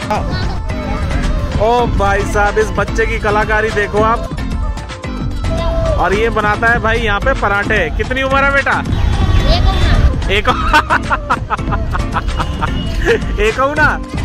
ओ भाई साहब, इस बच्चे की कलाकारी देखो आप। और ये बनाता है भाई यहाँ पे पराठे। कितनी उम्र है बेटा? एक एक ना